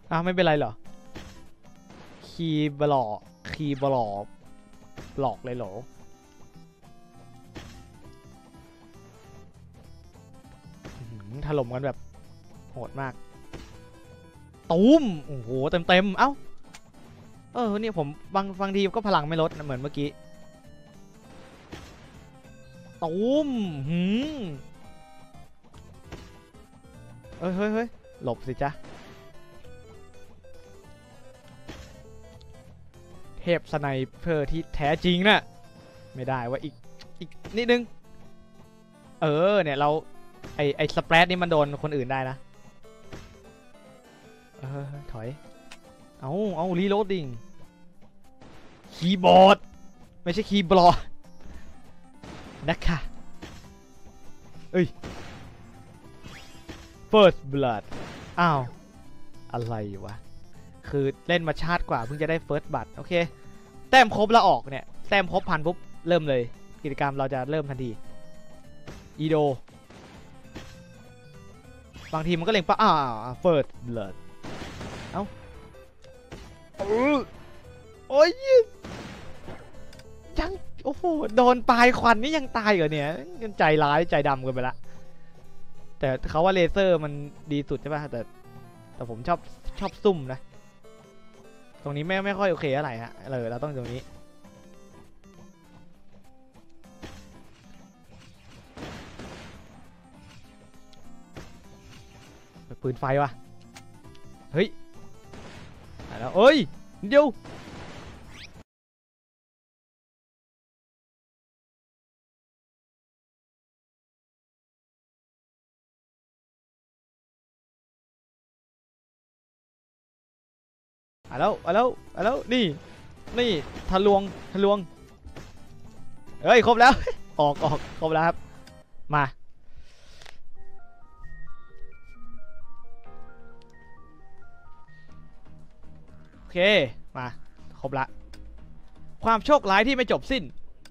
ไม่เป็นไรเหรอคีย์บล็อกบล็อกเลยเหรอถล่มกันแบบโหดมากตูมโอ้โหเต็มเอ้านี่ผมบางทีก็พลังไม่ลดเหมือนเมื่อกี้ตูมเฮ้ยหลบสิจ๊ะเทพสไนเปอร์ที่แท้จริงน่ะไม่ได้ว่าอีกนิดนึงเนี่ยเราไอสเปรดนี่มันโดนคนอื่นได้นะถอยเอารีโหลดดิ้งคีย์บอร์ดไม่ใช่คีย์บล็อกนะคะFirst Blood อะไรวะคือเล่นมาชาติกว่าเพิ่งจะได้ First Blood โอเคแต้มครบแล้วออกเนี่ยแต้มครบ1,000ปุ๊บเริ่มเลยกิจกรรมเราจะเริ่มทันทีอีโดบางทีมันก็เล็งปะFirst Blood โอ้ยยังโอ้โหโดนปลายควันนี่ยังตายเหรอเนี่ยใจร้ายใจดำกันไปละแต่เขาว่าเลเซอร์มันดีสุดใช่ป่ะแต่ผมชอบซุ่มนะตรงนี้ไม่ค่อยโอเคอะไรฮะเราต้องตรงนี้ปืนไฟวะเฮ้ยแล้วเดี๋ยวแล้วนี่ทะลวงเฮ้ยครบแล้ว ออกครบแล้วครับมาโอเคมาครบละความโชคร้ายที่ไม่จบสิ้น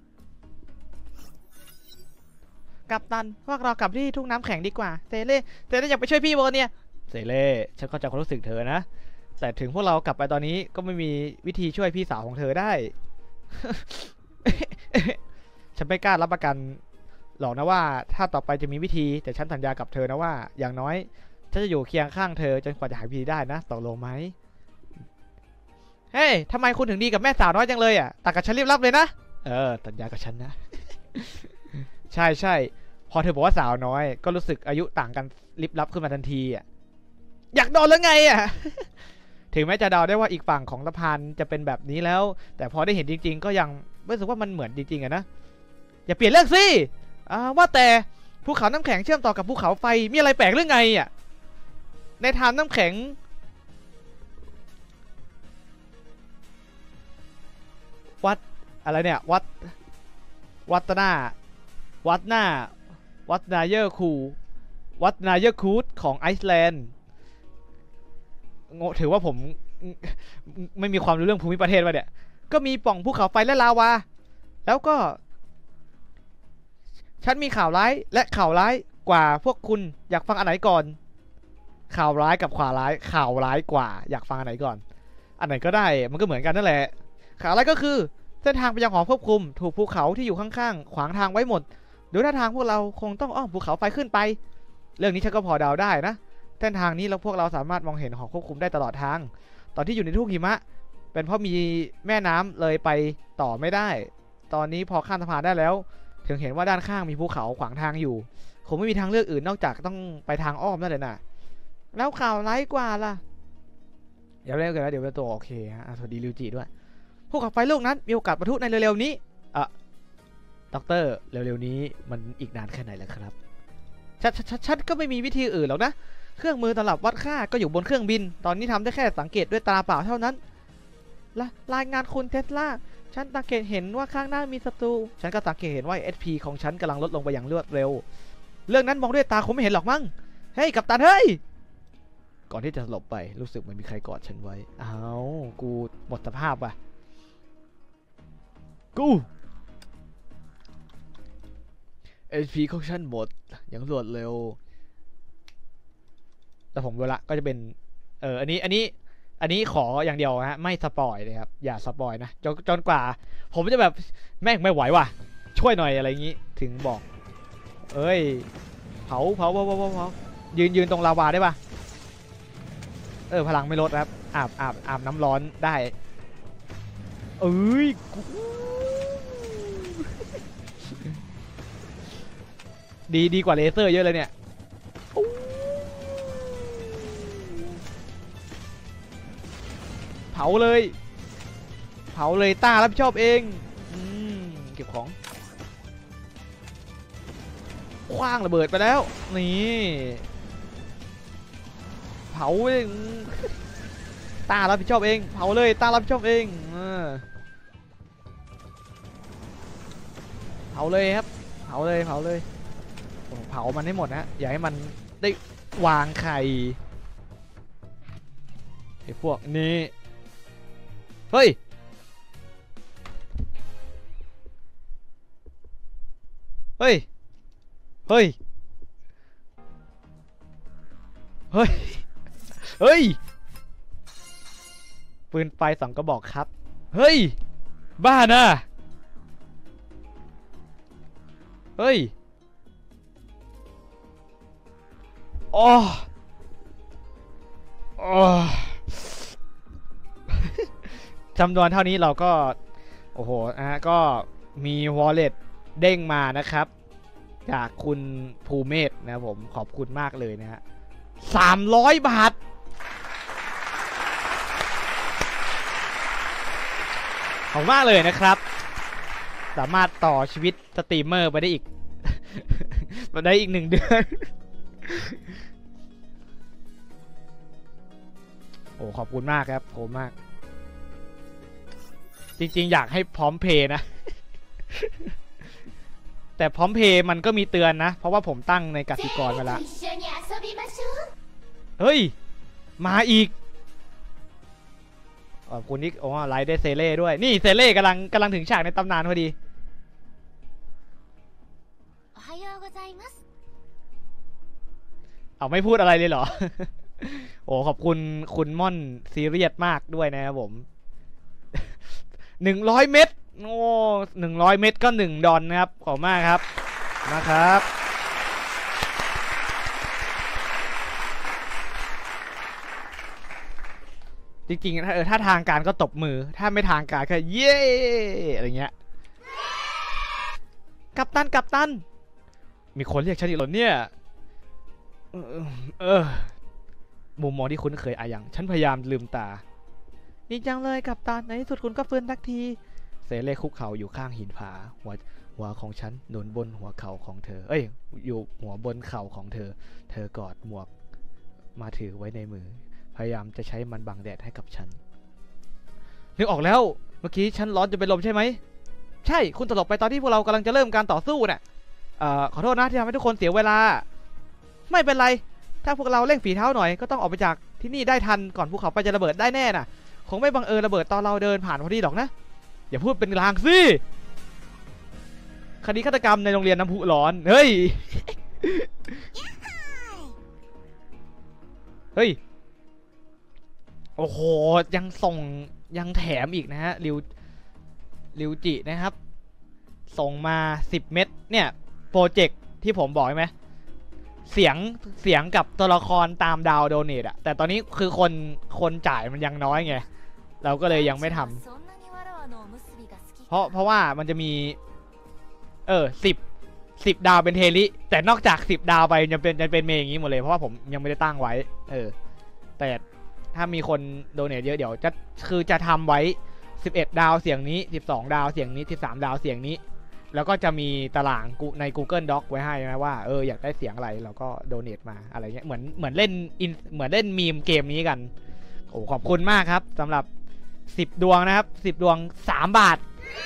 กัปตันพวกเรากลับที่ทุ่งน้ำแข็งดีกว่าเซเล่อยากไปช่วยพี่โบเนี่ยเซเล่ฉันเข้าใจความรู้สึกเธอนะแต่ถึงพวกเรากลับไปตอนนี้ก็ไม่มีวิธีช่วยพี่สาวของเธอได้ ฉันไม่กล้ารับประกันหรอกนะว่าถ้าต่อไปจะมีวิธีแต่ฉันสัญญากับเธอนะว่าอย่างน้อยฉันจะอยู่เคียงข้างเธอจนกว่าจะหาวิธีได้นะตกลงไหมเฮ้ยทำไมคุณถึงดีกับแม่สาวน้อยจังเลยตัดกับฉันรีบรับเลยนะสัญญากับฉันนะ ใช่พอเธอบอกว่าสาวน้อยก็รู้สึกอายุต่างกันลิบลับขึ้นมาทันทีอยากโดนแล้วไงถึงแม้จะเดาได้ว่าอีกฝั่งของสะพานจะเป็นแบบนี้แล้วแต่พอได้เห็นจริงๆก็ยังรู้สึกว่ามันเหมือนจริงๆนะอย่าเปลี่ยนเรื่องสิว่าแต่ภูเขาน้ำแข็งเชื่อมต่อกับภูเขาไฟมีอะไรแปลกหรือไงในทานน้ำแข็งวัดอะไรเนี่ยวัดนาเยอร์คูดของไอซ์แลนด์ถือว่าผมไม่มีความรู้เรื่องภูมิประเทศวะเนี่ยก็มีปล่องภูเขาไฟและลาวาแล้วก็ฉันมีข่าวร้ายและข่าวร้ายกว่าพวกคุณอยากฟังอันไหนก่อนข่าวร้ายกับข่าวร้ายกว่าอยากฟังอันไหนก่อนอันไหนก็ได้มันก็เหมือนกันนั่นแหละข่าวร้ายก็คือเส้นทางไปยังหอควบคุมถูกภูเขาที่อยู่ข้างๆขวางทางไว้หมดโดยท่าทางพวกเราคงต้องอ้อมภูเขาไฟขึ้นไปเรื่องนี้ฉันก็พอเดาได้นะเส้นทางนี้พวกเราสามารถมองเห็นหอควบคุมได้ตลอดทางตอนที่อยู่ในทุ่งหิมะเป็นเพราะมีแม่น้ำเลยไปต่อไม่ได้ตอนนี้พอข้ามสะพานได้แล้วถึงเห็นว่าด้านข้างมีภูเขาขวางทางอยู่คงไม่มีทางเลือกอื่นนอกจากต้องไปทางอ้อมนั่นเลยนะแล้วข่าวร้ายกว่าล่ะเดี๋ยวเล่นกันแล้วเดี๋ยวเป็นตัวโอเคฮะสวัสดีริวจิด้วยภูเขาไฟลูกนั้นมีโอกาสปะทุในเร็วๆนี้ด็อกเตอร์เร็วๆนี้มันอีกนานแค่ไหนแล้วครับฉันก็ไม่มีวิธีอื่นหรอกนะเครื่องมือสำหรับวัดค่าก็อยู่บนเครื่องบินตอนนี้ทำได้แค่สังเกตด้วยตาเปล่าเท่านั้นรายงานคุณเทสลาฉันสังเกตเห็นว่าข้างหน้ามีศัตรูฉันก็สังเกตเห็นว่า SP ของฉันกำลังลดลงไปอย่างรวดเร็วเรื่องนั้นมองด้วยตาคงไม่เห็นหรอกมั้งเฮ้ยกัปตันเฮ้ยก่อนที่จะสลบไปรู้สึกเหมือนมีใครกอดฉันไว้กูหมดสภาพว่ะSP ของฉันหมดอย่างรวดเร็วแต่ผมดูละก็จะเป็นอันนี้อันนี้ขออย่างเดียวฮะไม่สปอยเลยครับอย่าสปอยนะจนกว่าผมจะแบบแม่งไม่ไหวว่ะช่วยหน่อยอะไรอย่างงี้ถึงบอกเอ้ยเผายืนตรงลาวาได้ปะพลังไม่ลดครับอาบน้ำร้อนได้เอ้ยดีกว่าเลเซอร์เยอะเลยเนี่ยเผาเลยต้ารับผิดชอบเองเก็บของคว้างระเบิดไปแล้วนี่เผาเองต้ารับผิดชอบเองเผาเลยต้ารับผิดชอบเองเผาเลยครับเผาเลยเผามันให้หมดนะอย่าให้มันได้วางไข่ไอ้พวกนี้เฮ้ยเฮ้ยเฮ้ยปืนไฟ2 กระบอกครับเฮ้ยบ้านะเฮ้ยอ๋อจำนวนเท่านี้เราก็โอ้โหก็มีวอลเล็ตเด้งมานะครับจากคุณภูเมศนะผมขอบคุณมากเลยนะฮะ300 บาทขอบมากเลยนะครับสามารถต่อชีวิตสตรีมเมอร์ไปได้อีก 1 เดือน โอ้ขอบคุณมากครับขอบคุณมากจริงๆอยากให้พร้อมเพย์นะ แต่พร้อมเพย์มันก็มีเตือนนะเพราะว่าผมตั้งในกสิกรมาแล้วเฮ้ยมาอีกขอบคุณที่ไลฟ์ได้เซเล่ด้วยนี่เซเล่กำลังถึงฉากในตำนานพอดีเอาไม่พูดอะไรเลยเหรอ โอ้ขอบคุณคุณม่อนซีเรียสมากด้วยนะครับผม 100 เม็ดโอ้100 เม็ดก็1 ดอลนะครับขอบมากครับนะครับจริงๆถ้าทางการก็ตบมือถ้าไม่ทางการก็เย้อะไรเงี้ยกัปตันมีคนเรียกฉันอีกเหรอเนี่ยมุมมองที่คุ้นเคยอย่างฉันพยายามลืมตาดีจังเลยกัปตันในที่สุดคุณก็ฟื้นสักทีเซเล่คุกเข่าอยู่ข้างหินผาหัวของฉันหนุนบนหัวเข่าของเธออยู่หัวบนเข่าของเธอกอดหมวกมาถือไว้ในมือพยายามจะใช้มันบังแดดให้กับฉันนึกออกแล้วเมื่อกี้ฉันร้อนจนเป็นลมใช่ไหมใช่คุณตลบไปตอนที่พวกเรากำลังจะเริ่มการต่อสู้น่ะขอโทษนะที่ทำให้ทุกคนเสียเวลาไม่เป็นไรถ้าพวกเราเร่งฝีเท้าหน่อยก็ต้องออกไปจากที่นี่ได้ทันก่อนภูเขาไฟจะระเบิดได้แน่น่ะคงไม่บังเอิญระเบิดตอนเราเดินผ่านพอดีหรอกนะอย่าพูดเป็นลางสิคดีฆาตกรรมในโรงเรียนน้ำพุร้อนเฮ้ย เฮ้ยโอ้โหยังแถมอีกนะฮะริวจินะครับส่งมา10 เม็ดเนี่ยโปรเจกต์ที่ผมบอกใช่ไหมเสียงกับตัวละครตามดาวโดเนทอะแต่ตอนนี้คือคนจ่ายมันยังน้อยไงเราก็เลยยังไม่ทำเพราะว่ามันจะมี10 ดาวเป็นเทลิแต่นอกจาก10 ดาวไปจะเป็นเมย์อย่างนี้หมดเลยเพราะว่าผมยังไม่ได้ตั้งไว้แต่ถ้ามีคนโดเนทเยอะเดี๋ยวจะทำไว้11 ดาวเสียงนี้12 ดาวเสียงนี้13 ดาวเสียงนี้แล้วก็จะมีตารางใน Google Doc ไว้ให้นะว่าอยากได้เสียงอะไรเราก็โดเนทมาอะไรเงี้ยเหมือนเล่นมีมเกมนี้กันโอ้ขอบคุณมากครับสำหรับ10 ดวงนะครับ10 ดวง3 บาท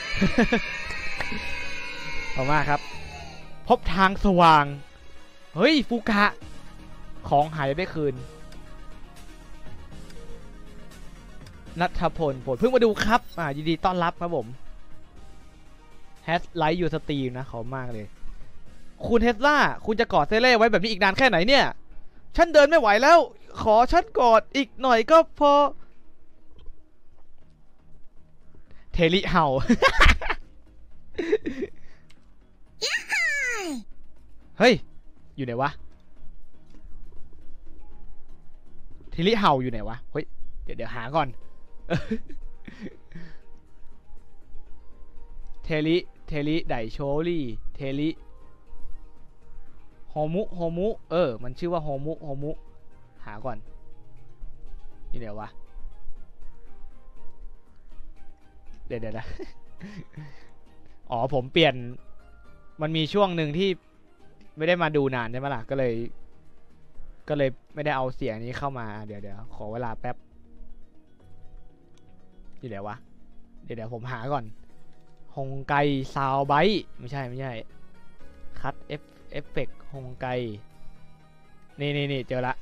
ขอบมากครับพบทางสว่างเฮ้ยฟูกะของหายได้คืนนัทพลเพิ่งมาดูครับยินดีต้อนรับครับผมแฮชไลท์ยูสตรีมนะขอบมากเลยคุณเทสลาคุณจะกอดเซเล่ไว้แบบนี้อีกนานแค่ไหนเนี่ยฉันเดินไม่ไหวแล้วขอฉันกอดอีกหน่อยก็พอเทลิเห่า เฮ้ยอยู่ไหนวะเทลิเห่าอยู่ไหนวะเฮ้ยเดี๋ยวหาก่อน เทลิไดโชลี่เทลิโฮมุมันชื่อว่าโฮมุหาก่อนอยู่ไหนวะเดี๋ยวนะ อ๋อผมเปลี่ยนมันมีช่วงหนึ่งที่ไม่ได้มาดูนานใช่ไหมล่ะก็เลยไม่ได้เอาเสียงนี้เข้ามาเดี๋ยวขอเวลาแป๊บอยู่ไหนวะเดี๋ยวผมหาก่อนฮงไกซาวไบต์ไม่ใช่คัตเอฟเฟกฮงไกนี่เจอละ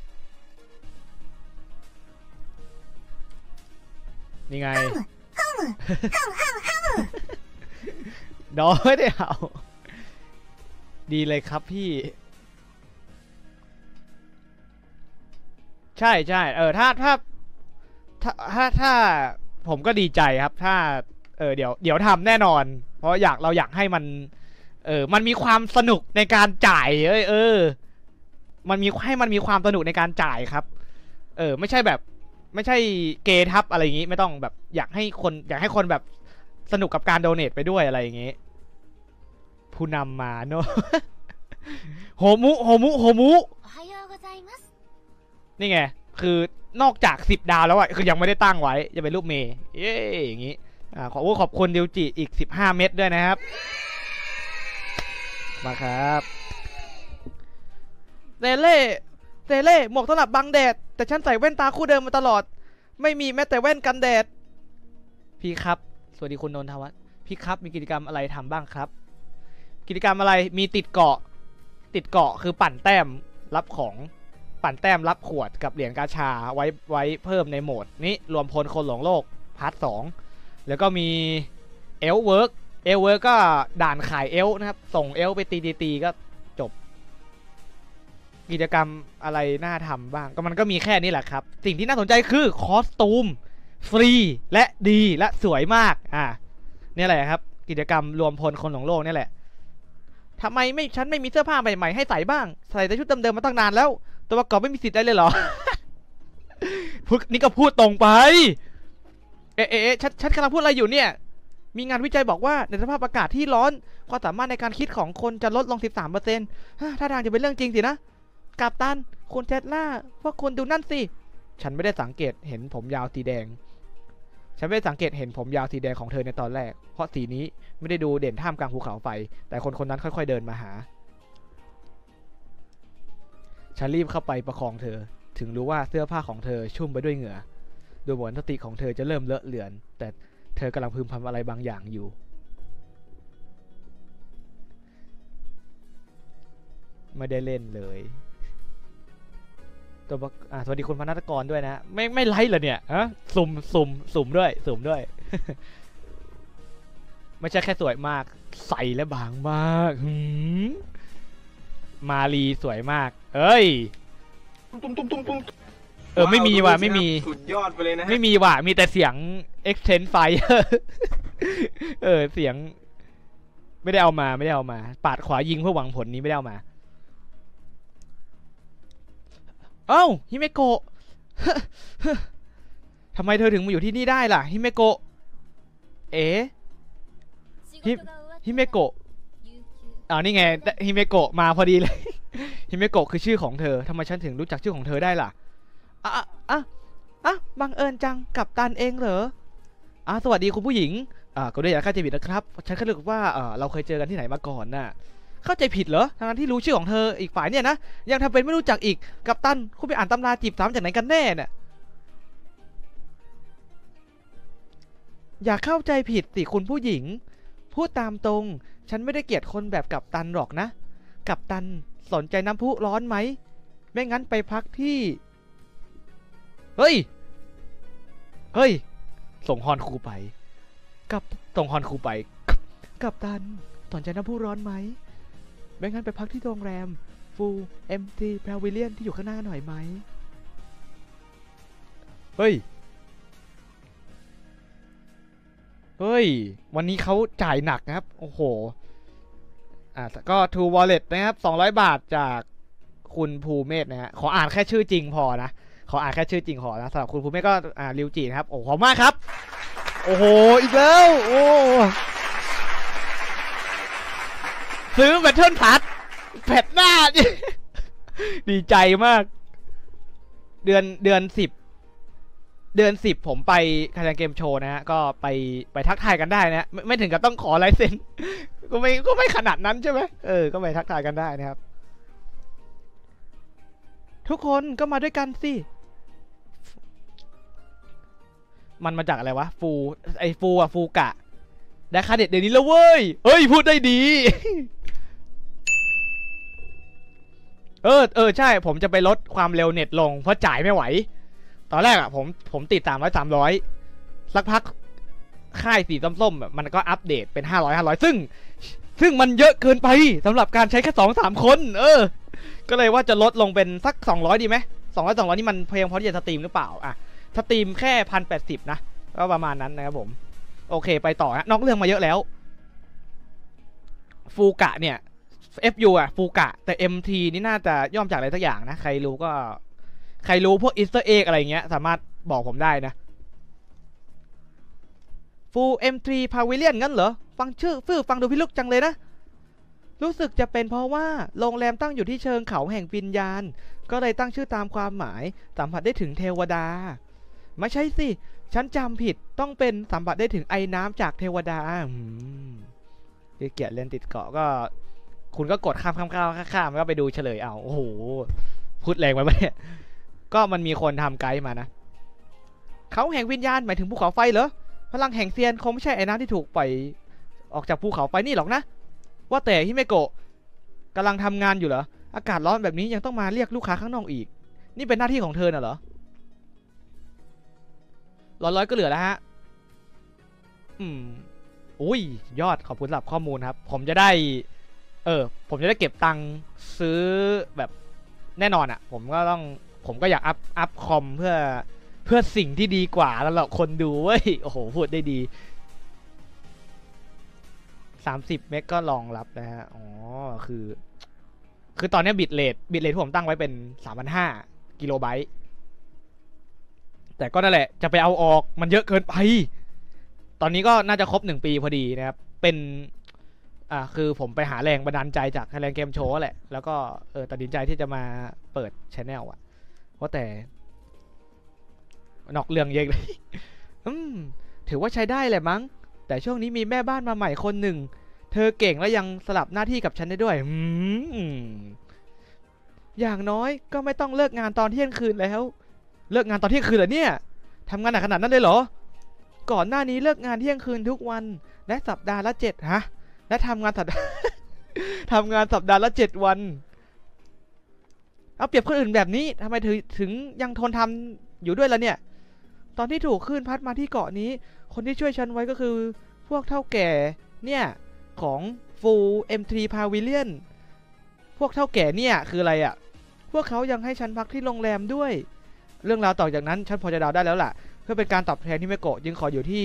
นี่ไง น้อยไม่ได้เอาดีเลยครับพี่ใช่ถ้าผมก็ดีใจครับถ้าเดี๋ยวทำแน่นอนเพราะเราอยากให้มันมีความสนุกในการจ่ายมันมีความสนุกในการจ่ายครับไม่ใช่เกทับอะไรอย่างงี้ไม่ต้องแบบอยากให้คนแบบสนุกกับการโดเนทไปด้วยอะไรอย่างงี้ผู้นำมาโน โฮมุนี่ไงคือนอกจาก10 ดาวแล้วอ่ะคือยังไม่ได้ตั้งไว้จะเป็นรูปเมย์อย่างงี้ขอบคุณดิวจิอีก15 เม็ดด้วยนะครับมาครับเซเล่หมวกสำหรับบังแดดแต่ฉันใส่แว่นตาคู่เดิมมาตลอดไม่มีแม้แต่แว่นกันแดดพี่ครับสวัสดีคุณนนทวัฒน์พี่ครับมีกิจกรรมอะไรทำบ้างครับกิจกรรมอะไรมีติดเกาะคือปั่นแต้มรับของปั่นแต้มรับขวดกับเหรียญกาชาไว้เพิ่มในโหมดนี้รวมพลคนหลงโลกพาร์ท 2แล้วก็มีเอลเวิร์กก็ด่านขายเอลนะครับส่งเอลไปตีก็จบกิจกรรมอะไรน่าทำบ้างก็มันก็มีแค่นี้แหละครับสิ่งที่น่าสนใจคือคอสตูมฟรีและดีและสวยมากนี่แหละครับกิจกรรมรวมพลคนหลงโลกนี่แหละทำไมฉันไม่มีเสื้อผ้าใหม่ๆให้ใส่บ้างใส่แต่ชุดเดิมๆมาตั้งนานแล้วตัวประกอบไม่มีสิทธิ์ได้เลยเหรอ นี่ก็พูดตรงไปฉันกำลังพูดอะไรอยู่เนี่ยมีงานวิจัยบอกว่าในสภาพอากาศที่ร้อนความสามารถในการคิดของคนจะลดลง 13% ถ้าทางจะเป็นเรื่องจริงสินะกัปตันคุณเทสลาพวกคุณดูนั่นสิฉันไม่ได้สังเกตเห็นผมยาวสีแดงของเธอในตอนแรกเพราะสีนี้ไม่ได้ดูเด่นท่ามกลางภูเขาไฟแต่คนนั้นค่อยๆเดินมาหาฉันรีบเข้าไปประคองเธอถึงรู้ว่าเสื้อผ้าของเธอชุ่มไปด้วยเหงื่อดูเหมือนสติของเธอจะเริ่มเลอะเลือนแต่เธอกำลังพึมพำอะไรบางอย่างอยู่ไม่ได้เล่นเลยตัวสวัสดีคุณพนักกรด้วยนะไม่ไลฟ์เหรอเนี่ยสุ่มด้วย ไม่ใช่แค่สวยมากใสและบางมากมาลีสวยมากเอ้ยไม่มีว่ะไม่มีสุดยอดไปเลยนะไม่มีว่ะมีแต่เสียง extend fire เสียงไม่ได้เอามาปาดขวายิงเพื่อหวังผลนี้ไม่ได้เอามาเอ้าฮิเมโกะ ทำไมเธอถึงมาอยู่ที่นี่ได้ล่ะฮิเมโกะฮิเมโกะนี่ไงฮิเมโกะมาพอดีเลย ฮิเมโกะคือชื่อของเธอทำไมฉันถึงรู้จักชื่อของเธอได้ล่ะบังเอิญจังกัปตันเองเหรอสวัสดีคุณผู้หญิงก็ได้อย่าเข้าใจผิดนะครับฉันก็รู้ว่าเราเคยเจอกันที่ไหนมาก่อนน่ะเข้าใจผิดเหรอทั้งที่รู้ชื่อของเธออีกฝ่ายเนี่ยนะยังทำเป็นไม่รู้จักอีกกัปตันคุณไปอ่านตำราจีบสาวจากไหนกันแน่เนี่ยอย่าเข้าใจผิดสิคุณผู้หญิงพูดตามตรงฉันไม่ได้เกลียดคนแบบกัปตันหรอกนะกัปตันสนใจน้ำพุร้อนไหมไม่งั้นไปพักที่เฮ้ยส่งฮอนคูไปส่งฮอนคูไปกัปตันสนใจน้ำพุร้อนไหมไม่งั้นไปพักที่โรงแรมฟูลเอ็มทีพาวิเลียนที่อยู่ข้างหน้าหน่อยไหมเฮ้ยเฮ้ยวันนี้เขาจ่ายหนักนะครับโอ้โหก็ True Wallet นะครับ200 บาทจากคุณภูเมศนะฮะขออ่านแค่ชื่อจริงพอนะขออ่านแค่ชื่อจริงพอนะสำหรับคุณภูเมศก็ริวจินะครับโอ้ขอบมากครับโอ้โหอีกแล้วโอ้ซื้อแบตเทิลพัทแผ่นหน้า ดีใจมากเดือน10ผมไปไทยแลนด์เกมโชว์นะฮะก็ไปทักทายกันได้นะไม่ถึงกับต้องขอลายเซ็น ก็ไม่ขนาดนั้นใช่ไหมก็ไปทักทายกันได้นะครับทุกคนก็มาด้วยกันสิมันมาจากอะไรวะฟูกะได้ค่าเด็ดเดี๋ยวนี้แล้วเว้ยเฮ้ยพูดได้ดี ใช่ผมจะไปลดความเร็วเน็ตลงเพราะจ่ายไม่ไหวตอนแรกผมติด300สักพักค่ายสีส้มๆมันก็อัปเดตเป็น500ซึ่งมันเยอะเกินไปสำหรับการใช้แค่2-3 คนก็เลยว่าจะลดลงเป็นสัก200ดีไหม200นี่มันเพียงพอที่จะสตรีมหรือเปล่าสตรีมแค่1,080นะก็ประมาณนั้นนะครับผมโอเคไปต่อนอกเรื่องมาเยอะแล้วฟูกะเนี่ยFU ฟูกะแต่ MT นี่น่าจะย่อมจากอะไรสักอย่างนะใครรู้พวกอีสเตอร์เอ็กอะไรเงี้ยสามารถบอกผมได้นะฟูM3 Pavilion งั้นเหรอฟังชื่อฟังดูพิลึกจังเลยนะรู้สึกจะเป็นเพราะว่าโรงแรมตั้งอยู่ที่เชิงเขาแห่งวิญญาณก็เลยตั้งชื่อตามความหมายสัมผัสได้ถึงเทวดาไม่ใช่สิฉันจำผิดต้องเป็นสัมผัสได้ถึงไอ้น้ำจากเทวดาเกียรติเล่นติดเกาะก็คุณก็กดข้ามแล้วก็ไปดูเฉลยเอาโอ้โหพูดแรงไปไหมเนี่ยก็มันมีคนทำไกด์มานะเขาแห่งวิญญาณหมายถึงภูเขาไฟเหรอพลังแห่งเซียนคงไม่ใช่ไอ้น้ำที่ถูกปล่อยออกจากภูเขาไฟนี่หรอกนะว่าแต่ฮิเมโกะกำลังทำงานอยู่เหรออากาศร้อนแบบนี้ยังต้องมาเรียกลูกค้าข้างนอกอีกนี่เป็นหน้าที่ของเธอน่ะเหรอร้อยก็เหลือแล้วฮะอุ้ยยอดขอบคุณสำหรับข้อมูลครับผมจะได้เก็บตังค์ซื้อแบบแน่นอนผมก็อยากอัพคอมเพื่อสิ่งที่ดีกว่าแล้วเราคนดูเว้ยโอ้โหพูดได้ดี30 เมกก็รองรับนะฮะอ๋อคือตอนนี้บิตเรทที่ผมตั้งไว้เป็น3,500 กิโลไบต์แต่ก็นั่นแหละจะไปเอาออกมันเยอะเกินไปตอนนี้ก็น่าจะครบ1 ปีพอดีนะครับเป็นคือผมไปหาแรงบันดาลใจจากไทยแลนด์เกมโชว์แหละแล้วก็ตัดสินใจที่จะมาเปิดช anel เพราะแต่นอกเรื่องเยอะเลย ถือว่าใช้ได้แหละมั้งแต่ช่วงนี้มีแม่บ้านมาใหม่คนหนึ่งเธอเก่งและยังสลับหน้าที่กับฉันได้ด้วยอย่างน้อยก็ไม่ต้องเลิกงานตอนเที่ยงคืนแล้วเลิกงานตอนเที่ยงคืนเหรอเนี่ยทำงานหนักขนาดนั้นเลยเหรอก่อนหน้านี้เลิกงานเที่ยงคืนทุกวันและสัปดาห์ละ7และทำงานสัปดาห์ละ7 วันเอาเปรียบคนอื่นแบบนี้ทำไมถึงยังทนทำอยู่ด้วยล่ะเนี่ยตอนที่ถูกคลื่นพัดมาที่เกาะนี้คนที่ช่วยฉันไว้ก็คือพวกเฒ่าแก่เนี่ยของฟูM3 Pavilion พวกเฒ่าแก่เนี่ยคืออะไรพวกเขายังให้ฉันพักที่โรงแรมด้วยเรื่องราวต่อจากนั้นฉันพอจะเดาได้แล้วล่ะเพื่อเป็นการตอบแทนที่เมโกะจึงขออยู่ที่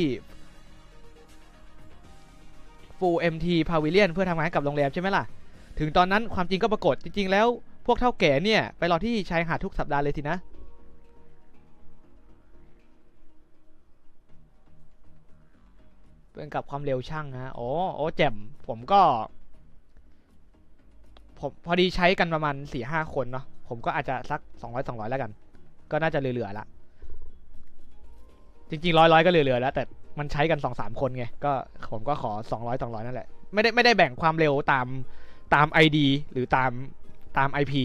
ฟูMT Pavilion เพื่อทำงานกับโรงแรมใช่ไหมล่ะถึงตอนนั้นความจริงก็ปรากฏจริงๆแล้วพวกเฒ่าแก่เนี่ยไปรอที่ชายหาดทุกสัปดาห์เลยสินะเป็นกับความเร็วช่างนะโอ้แจ่มผมพอดีใช้กันประมาณ 4-5 คนเนาะผมก็อาจจะสัก200แล้วกันก็น่าจะเหลือๆละจริงๆ100ก็เหลือๆแล้วแต่มันใช้กัน 2-3 คนไงก็ผมก็ขอ200นั่นแหละไม่ได้แบ่งความเร็วตาม ID หรือตาม IP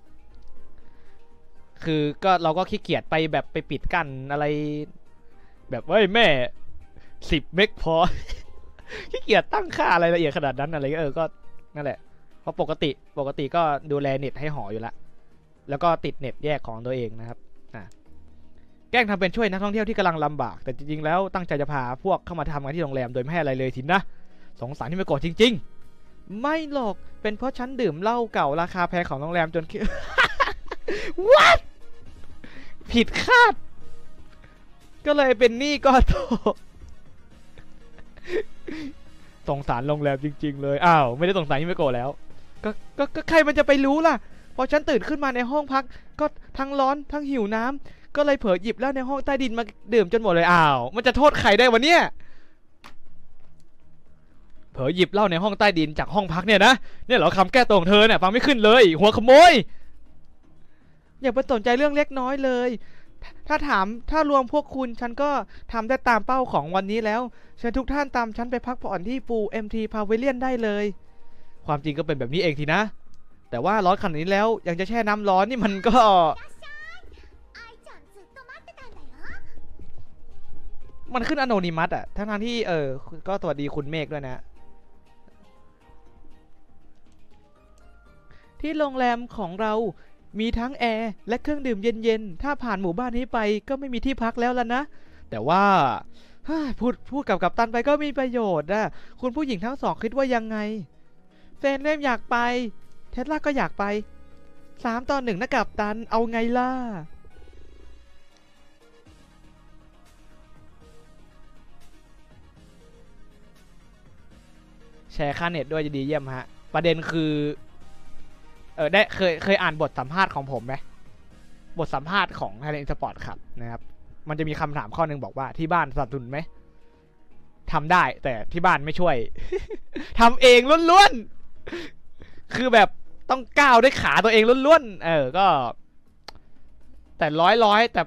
คือก็เราก็ขี้เกียจไปปิดกั้นอะไรแบบเฮ้ยแม่10 เมกพอ ขี้เกียจตั้งค่าอะไรละเอียดขนาดนั้นอะไรก็นั่นแหละเพราะปกติก็ดูแลเน็ตให้หออยู่แล้วก็ติดเน็ตแยกของตัวเองนะครับแกล้งทำเป็นช่วยนักท่องเที่ยวที่กำลังลำบากแต่จริงๆแล้วตั้งใจจะพาพวกเข้ามาทำงานที่โรงแรมโดยไม่ให้อะไรเลยทีนะสงสารที่ไม่โกรธจริงๆไม่หรอกเป็นเพราะฉันดื่มเหล้าเก่าราคาแพงของโรงแรมจน What ผิดคาดก็เลยเป็นหนี้ก้อนโตสงสารโรงแรมจริงๆเลยอ้าวไม่ได้สงสารฮิเมโกะแล้วก็ใครมันจะไปรู้ล่ะพอฉันตื่นขึ้นมาในห้องพักก็ทั้งร้อนทั้งหิวน้ำก็เลยเผลอหยิบเหล้าในห้องใต้ดินมาดื่มจนหมดเลยอ้าวมันจะโทษใครได้วะเนี่ยเผลอหยิบเหล้าในห้องใต้ดินจากห้องพักเนี่ยนะเนี่ยเหรอคำแก้ตัวของเธอเนี่ยฟังไม่ขึ้นเลยหัวขโมยอย่าไปสนใจเรื่องเล็กน้อยเลยถ้ารวมพวกคุณฉันก็ทำได้ตามเป้าของวันนี้แล้วเชิญทุกท่านตามฉันไปพักผ่อนที่ฟูเอ็มทีพาวิเลียนได้เลยความจริงก็เป็นแบบนี้เองทีนะแต่ว่าร้อนขนาดนี้แล้วยังจะแช่น้ำร้อนนี่มันก็มันขึ้นอโนนิมัสอะทั้งที่ก็สวัสดีคุณเมฆด้วยนะที่โรงแรมของเรามีทั้งแอร์และเครื่องดื่มเย็นๆถ้าผ่านหมู่บ้านนี้ไปก็ไม่มีที่พักแล้วล่ะนะแต่ว่าพูดกับกัปตันไปก็มีประโยชน์นะคุณผู้หญิงทั้งสองคิดว่ายังไงเฟนเล่มอยากไปเทสลาก็อยากไป3-1นะกัปตันเอาไงล่ะแชร์ค่าเน็ตด้วยจะดีเยี่ยมฮะประเด็นคือได้เคยอ่านบทสัมภาษณ์ของผมไหมบทสัมภาษณ์ของไทยแลนด์สปอร์ตครับนะครับมันจะมีคำถามข้อหนึ่งบอกว่าที่บ้านสนับสนุนไหมทำได้แต่ที่บ้านไม่ช่วย ทำเองล้วนๆคือแบบต้องก้าวด้วยขาตัวเองล้วนๆก็แต่ร้อยแต่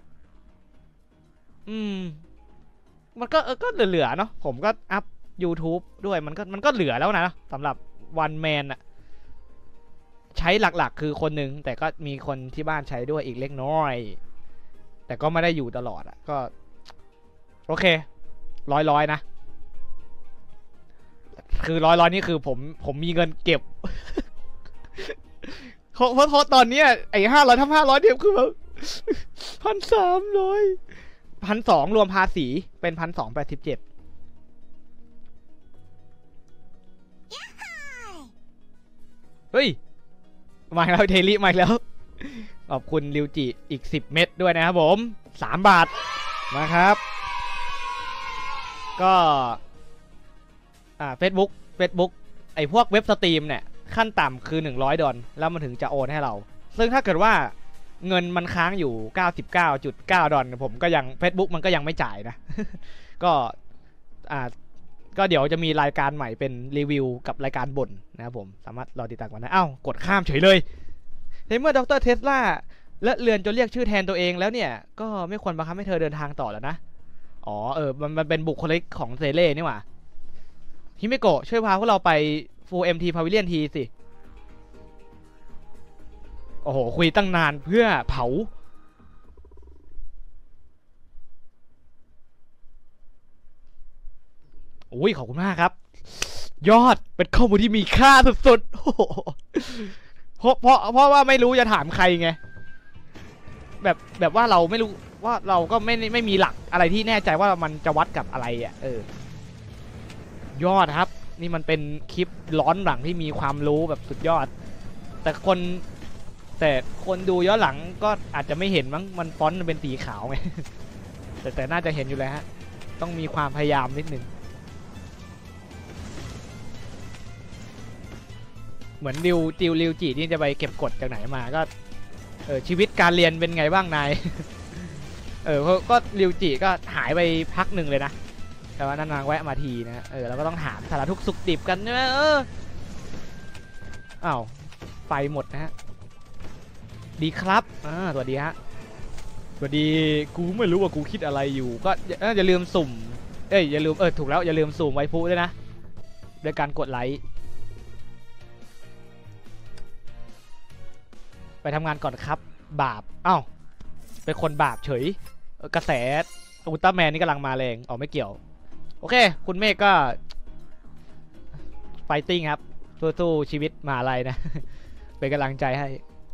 มันก็เหลือเนาะผมก็อัพ YouTube ด้วยมันก็เหลือแล้วนะสำหรับวันแมนอะใช้หลักๆคือคนหนึ่งแต่ก็มีคนที่บ้านใช้ด้วยอีกเล็กน้อยแต่ก็ไม่ได้อยู่ตลอดอะก็โอเคร้อยนะคือร้อยนี่คือผมมีเงินเก็บ เพราะตอนนี้ไอ้500ถ้า500เดียวคือแบบ1,300 1,200รวมภาษีเป็น1,287เฮ้ยมาแล้วเทลิมาแล้วขอบคุณริวจิอีก10เม็ดด้วยนะครับผม3 บาทนะครับก็Facebook ไอ้พวกเว็บสตรีมเนี่ยขั้นต่ำคือ$100แล้วมันถึงจะโอนให้เราซึ่งถ้าเกิดว่าเงินมันค้างอยู่$99.9ผมก็ยัง Facebook มันก็ยังไม่จ่ายนะก็เดี๋ยวจะมีรายการใหม่เป็นรีวิวกับรายการบ่นนะครับผมสามารถรอติดตามกันได้อ้าวกดข้ามเฉยเลยในเมื่อดร.เทสลาและเรือนจนเรียกชื่อแทนตัวเองแล้วเนี่ยก็ไม่ควรบังคับให้เธอเดินทางต่อแล้วนะอ๋อมันเป็นบุคลิกของเซเล่นี่หว่าฮิเมโกะช่วยพาพวกเราไปฟูเอ็มทีพาวิเลียนทีสิโอ้โหคุยตั้งนานเพื่อเผาอุ้ยขอบคุณมากครับยอดเป็นข้อมูลที่มีค่าสุดๆเพราะว่าไม่รู้จะถามใครไงแบบว่าเราไม่รู้ว่าเราก็ไม่มีหลักอะไรที่แน่ใจว่ามันจะวัดกับอะไรอ่ะยอดครับนี่มันเป็นคลิปร้อนหลังที่มีความรู้แบบสุดยอดแต่คนดูย้อนหลังก็อาจจะไม่เห็นมั้งมันฟอนต์มันเป็นสีขาวไง แต่น่าจะเห็นอยู่แล้วฮะต้องมีความพยายามนิดนึงเหมือนริวจินี่จะไปเก็บกดจากไหนมาก็ชีวิตการเรียนเป็นไงบ้างนาย ก็ริวจิก็หายไปพักหนึ่งเลยนะแต่ว่านานๆแวะมาทีนะเราก็ต้องถามสารทุกสุขดิบกันใช่ไหมอ้าวไฟหมดนะฮะดีครับสวัสดีฮะสวัสดีกูไม่รู้ว่ากูคิดอะไรอยู่ก็อย่าลืมสุ่มอย่าลืมถูกแล้วอย่าลืมสุ่มไวพุด้วยนะโดยการกดไลค์ไปทำงานก่อนครับบาปอ้าวเป็นคนบาปเฉยกระแสอุลตร้าแมนนี่กำลังมาแรงไม่เกี่ยวโอเคคุณเมฆก็ไฟติ้งครับสู้ๆชีวิตมาอะไรนะ เป็นกำลังใจให้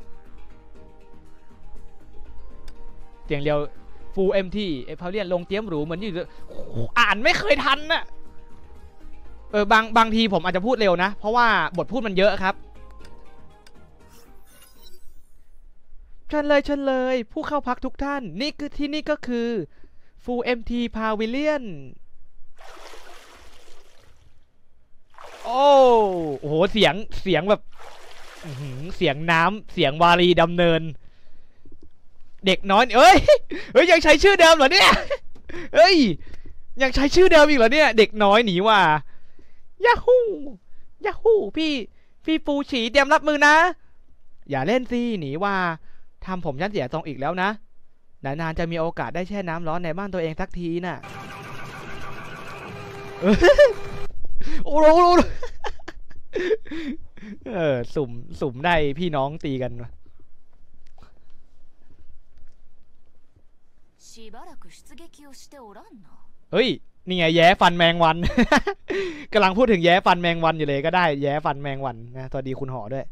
เตียงเรียวฟูเอ็มทีพาเลียนลงเตี้ยมหรูเหมือนอยู่อ่านไม่เคยทันน่ะบางทีผมอาจจะพูดเร็วนะเพราะว่าบทพูดมันเยอะครับเชิญเลยผู้เข้าพักทุกท่านที่นี่ก็คือฟูเอ็มทีพาวิเลียนโอ้โหเสียงแบบเสียงน้ำเสียงวารีดำเนินเด็กน้อยเอ้ยยังใช้ชื่อเดิมเหรอเนี่ยเอ้ยยังใช้ชื่อเดิมอีกเหรอเนี่ยเด็กน้อยหนีว่ายาฮูยาฮูพี่ปูฉีเตรียมรับมือนะอย่าเล่นสิหนีว่าทำผมฉันเสียทรงอีกแล้วนะนานๆจะมีโอกาสได้แช่น้ำร้อนในบ้านตัวเองสักทีน่ะโอ้โหสุ่มได้พี่น้องตีกันเฮ้ยนี่ไงแย้ฟันแมงวัน กำลังพูดถึงแย้ฟันแมงวันอยู่เลยก็ได้แย้ฟันแมงวันนะสวัสดีคุณหอด้วย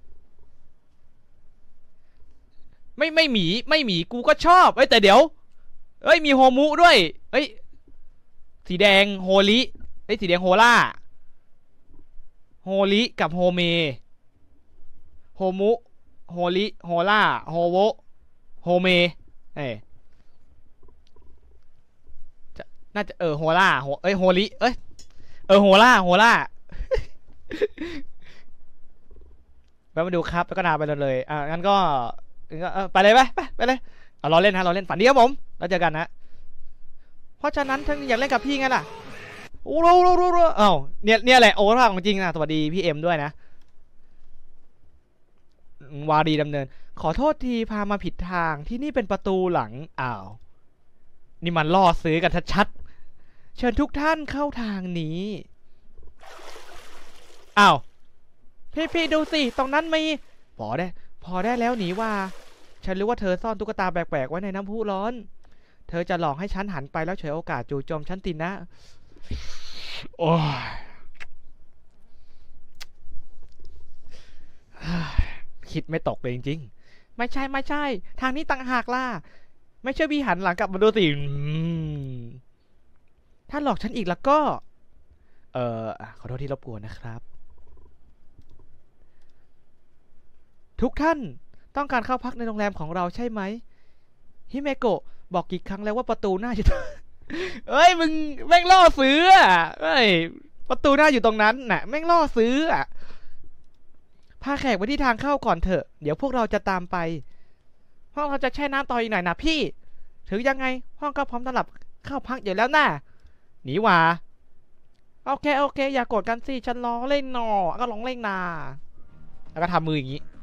ไม่หมีกูก็ชอบแต่เดี๋ยวมีโฮมุด้วยสีแดงโฮลิสีแดงโฮล่าโฮลิกับโฮเมโฮมุโฮลิโฮล่าโฮโวโฮเมน่าจะโฮล่าโฮลิโฮล่าแล้วมาดูครับแล้วก็นาไปเลยงั้นก็ไปเลยไปเลยเราเล่นเราเล่นฝันดีครับผมแล้วเจอกันนะเพราะฉะนั้นท่านอยากเล่นกับพี่ไงล่ะโอ้โหเนี่ยแหละโอ้ภาพของจริงนะสวัสดีพี่เอ็มด้วยนะวารีดำเนินขอโทษทีพามาผิดทางที่นี่เป็นประตูหลังนี่มันล่อซื้อกันชัดๆเชิญทุกท่านเข้าทางนี้พี่ดูสิตรงนั้นมีพอได้แล้วหนีว่าฉันรู้ว่าเธอซ่อนตุ๊กตาแปลกๆไว้ในน้ำพุร้อนเธอจะหลอกให้ฉันหันไปแล้วฉวยโอกาสจู่โจมฉันตินะโอ้ยคิดไม่ตกเลยจริงๆไม่ใช่ทางนี้ต่างหากล่ะไม่เชื่อพี่หันหลังกลับมาดูสิถ้าหลอกฉันอีกแล้วก็ขอโทษที่รบกวนนะครับทุกท่านต้องการเข้าพักในโรงแรมของเราใช่ไหมฮิเมโกะบอกกี่ครั้งแล้วว่าประตูหน้าอยู่มึงแม่งล่อซื้อประตูหน้าอยู่ตรงนั้นน่ะแม่งล่อซื้อพาแขกไปที่ทางเข้าก่อนเถอะเดี๋ยวพวกเราจะตามไปห้องเราจะแช่น้ำต่ออีกหน่อยนะพี่ถึงยังไงห้องก็พร้อมสำหรับเข้าพักอยู่แล้วน่ะหนีว่าโอเคอย่าโกรธกันสิฉันล้อเล่นหนอก็ร้องเล่นนาแล้วก็ทำมืออย่างนี้